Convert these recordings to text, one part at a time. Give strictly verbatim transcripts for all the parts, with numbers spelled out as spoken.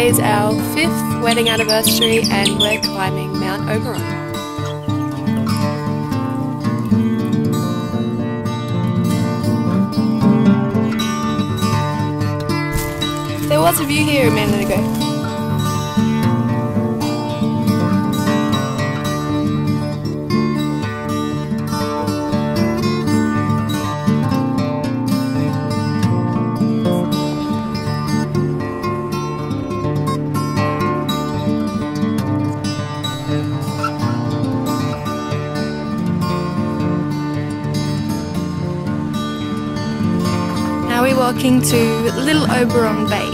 Today's our fifth wedding anniversary and we're climbing Mount Oberon. There was a view here a minute ago. Now we're walking to Little Oberon Bay.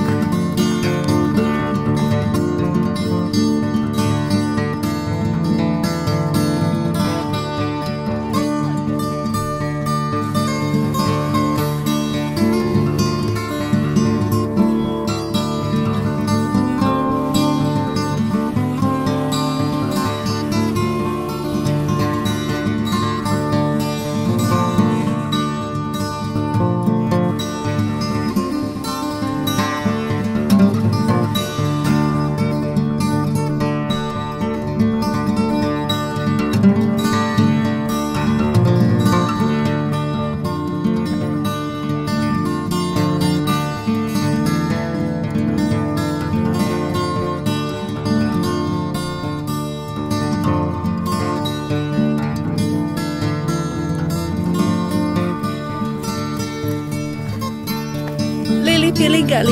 Pilly Gully.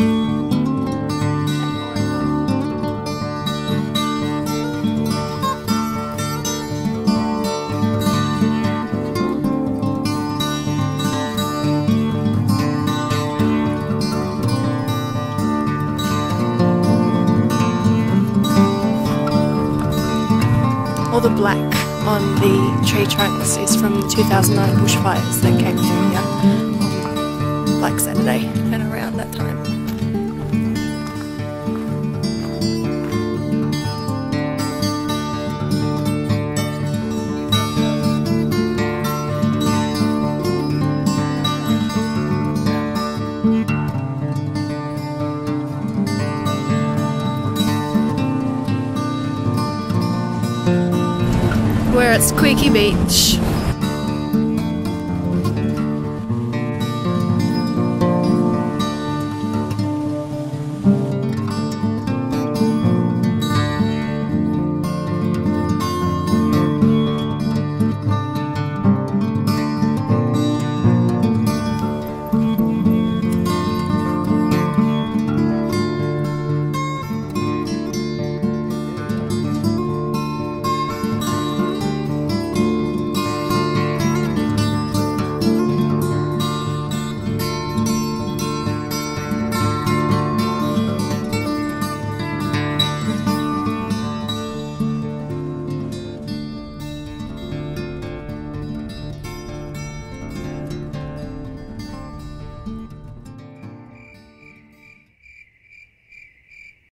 All the black on the tree trunks is from the two thousand nine bushfires that came through here on Black Saturday and around that time. We're at Squeaky Beach.